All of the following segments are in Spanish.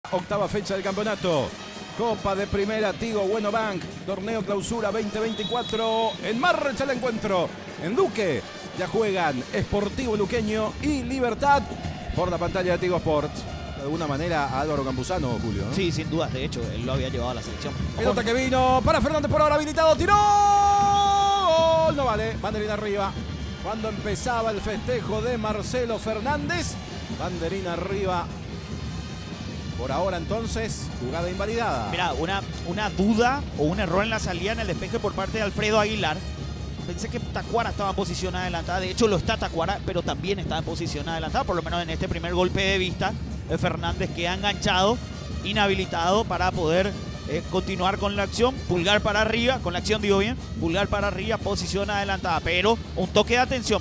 Octava fecha del campeonato. Copa de Primera Tigo Bueno Bank. Torneo Clausura 2024. En marcha el encuentro. En Luque ya juegan Sportivo Luqueño y Libertad por la pantalla de Tigo Sports. De alguna manera a Álvaro Campuzano, Julio, ¿no? Sí, sin dudas. De hecho, él lo había llevado a la selección. Pelota que vino para Fernández, por ahora habilitado. ¡Tiró! ¡Gol! No vale. Banderín arriba. Cuando empezaba el festejo de Marcelo Fernández. Banderín arriba. Por ahora entonces, jugada invalidada. Mira, una duda o un error en la salida en el despeje por parte de Alfredo Aguilar. Pensé que Tacuara estaba en posición adelantada. De hecho, lo está Tacuara, pero también está en posición adelantada. Por lo menos en este primer golpe de vista. Fernández queda enganchado, inhabilitado para poder continuar con la acción. Pulgar para arriba, con la acción digo bien. Pulgar para arriba, posición adelantada. Pero un toque de atención.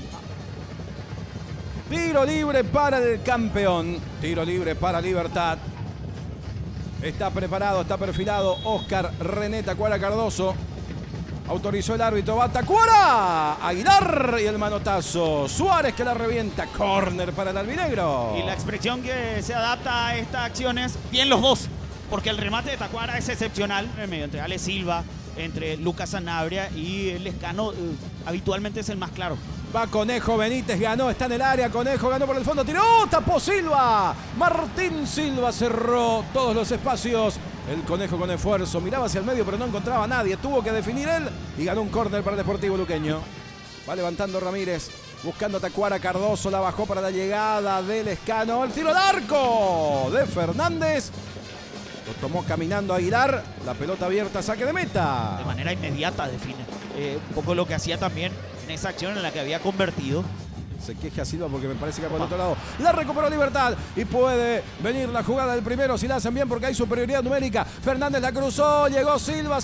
Tiro libre para el campeón. Tiro libre para Libertad. Está preparado, está perfilado Oscar René Tacuara Cardoso. Autorizó el árbitro, va Tacuara. Aguilar y el manotazo. Suárez que la revienta. Córner para el albinegro. Y la expresión que se adapta a estas acciones, bien los dos. Porque el remate de Tacuara es excepcional. En medio entre Ale Silva, entre Lucas Sanabria y el Lescano, habitualmente es el más claro. Va Conejo Benítez, ganó, está en el área. Conejo ganó por el fondo, tiró, tapó Silva. Martín Silva cerró todos los espacios. El Conejo con esfuerzo, miraba hacia el medio pero no encontraba a nadie. Tuvo que definir él y ganó un córner para el Deportivo Luqueño. Va levantando Ramírez, buscando a Tacuara Cardoso. La bajó para la llegada del Escano. El tiro al arco de Fernández. Lo tomó caminando Aguilar. La pelota abierta, saque de meta. De manera inmediata define. Un poco lo que hacía también en esa acción en la que había convertido. Se queja Silva porque me parece que por el otro lado la recuperó Libertad y puede venir la jugada del primero si la hacen bien porque hay superioridad numérica. Fernández la cruzó, llegó Silva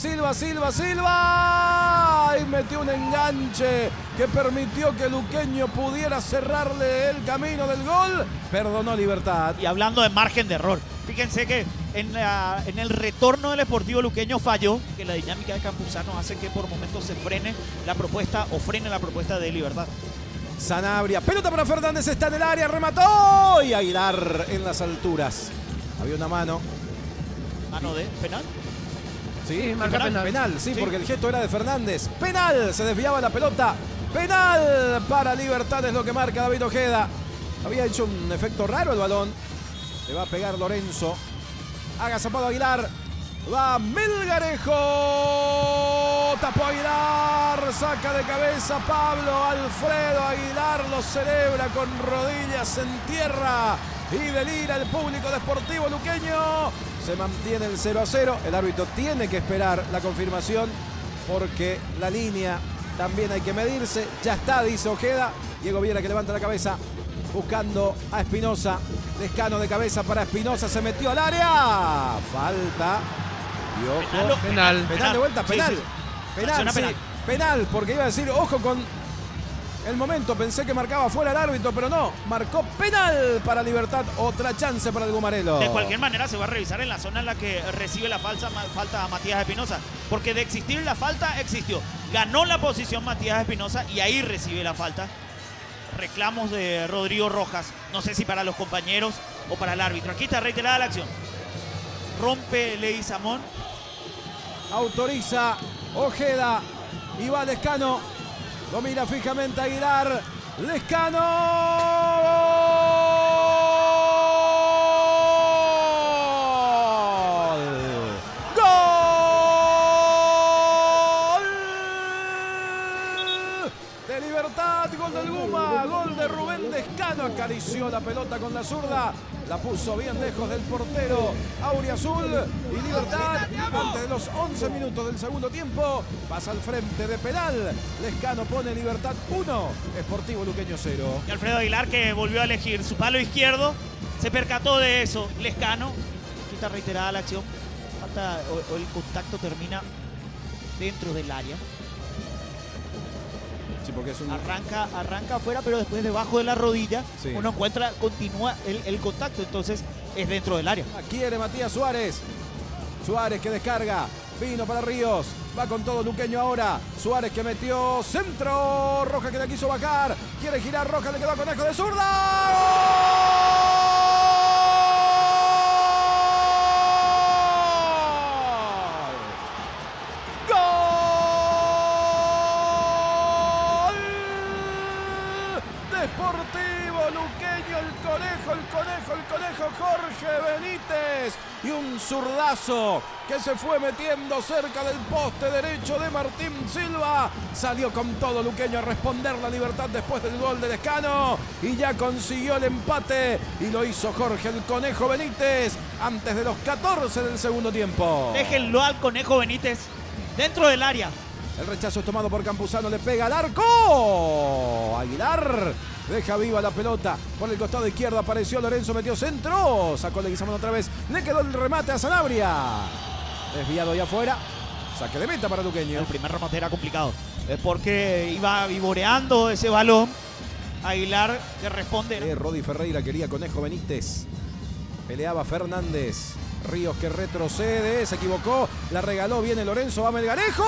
y metió un enganche que permitió que Luqueño pudiera cerrarle el camino del gol. Perdonó Libertad. Y hablando de margen de error, fíjense que en el retorno del Sportivo Luqueño falló, que la dinámica de Campuzano hace que por momentos se frene la propuesta o frene la propuesta de Libertad. Sanabria, pelota para Fernández, está en el área, remató y Aguilar en las alturas. Había una mano. ¿Mano de penal? Sí, penal, sí, porque el gesto era de Fernández. Penal, se desviaba la pelota. Penal para Libertad es lo que marca David Ojeda. Había hecho un efecto raro el balón. Le va a pegar Lorenzo. Agazapado Aguilar. Va Melgarejo. Tapó Aguilar. Saca de cabeza Pablo Alfredo Aguilar. Lo celebra con rodillas en tierra. Y delira el público de Sportivo Luqueño. Se mantiene el 0-0. El árbitro tiene que esperar la confirmación porque la línea también hay que medirse. Ya está, dice Ojeda. Diego Viera que levanta la cabeza buscando a Espinosa. Lescano de cabeza para Espinosa. Se metió al área. Falta. Y ojo. Penal. Penal de vuelta. Penal. Sí, sí. Penal, sí. Penal, porque iba a decir, ojo con el momento. Pensé que marcaba fuera el árbitro, pero no. Marcó penal para Libertad. Otra chance para el Gumarelo. De cualquier manera se va a revisar en la zona en la que recibe la falta a Matías Espinosa. Porque de existir la falta, existió. Ganó la posición Matías Espinosa y ahí recibe la falta. Reclamos de Rodrigo Rojas. No sé si para los compañeros o para el árbitro. Aquí está reiterada la acción. Rompe Leguizamón. Autoriza Ojeda. Y va Lescano. Lo mira fijamente Aguilar. Lescano. ¡Gol! ¡Gol! De Libertad. Gol del Guma. Gol de Rubén Lescano. Acarició la pelota con la zurda. La puso bien lejos del portero Auriazul. Y Libertad, antes de los 11 minutos del segundo tiempo, pasa al frente de penal. Lescano pone Libertad 1, Sportivo Luqueño 0. Y Alfredo Aguilar, que volvió a elegir su palo izquierdo, se percató de eso. Lescano. Aquí está reiterada la acción. Falta, o el contacto termina dentro del área. Sí, porque es un... Arranca afuera, pero después debajo de la rodilla sí. Uno continúa el contacto, entonces es dentro del área. Quiere Matías Suárez. Suárez que descarga. Vino para Ríos. Va con todo Luqueño ahora. Suárez que metió centro. Roja que la quiso bajar. Quiere girar Roja. Le quedó a Conejo de zurda. el conejo Jorge Benítez. Y un zurdazo que se fue metiendo cerca del poste derecho de Martín Silva. Salió con todo Luqueño a responder la Libertad después del gol de Lescano. Y ya consiguió el empate. Y lo hizo Jorge el Conejo Benítez antes de los 14 del segundo tiempo. Déjenlo al Conejo Benítez dentro del área. El rechazo es tomado por Campuzano, le pega al arco. Aguilar deja viva la pelota. Por el costado izquierdo apareció Lorenzo, metió centro. Sacó Leguizamón otra vez. Le quedó el remate a Sanabria. Desviado ahí afuera. Saque de meta para Luqueño. El primer remate era complicado. Es porque iba vivoreando ese balón. Aguilar que responde. Rodi Ferreira quería Conejo Benítez. Peleaba Fernández. Ríos que retrocede, se equivocó, la regaló, viene Lorenzo, va Melgarejo.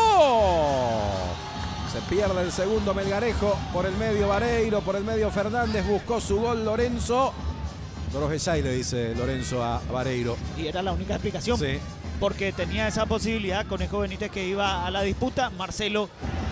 Se pierde el segundo Melgarejo, por el medio Vareiro, por el medio Fernández, buscó su gol Lorenzo. Dorosesay le dice Lorenzo a Vareiro. Y era la única explicación, sí, porque tenía esa posibilidad, Conejo Benítez que iba a la disputa, Marcelo.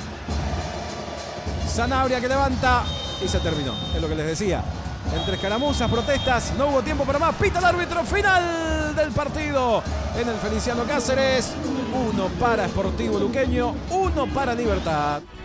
Sanabria que levanta y se terminó, es lo que les decía. Entre escaramuzas, protestas, no hubo tiempo para más. Pita el árbitro, final del partido en el Feliciano Cáceres. 1 para Sportivo Luqueño, 1 para Libertad.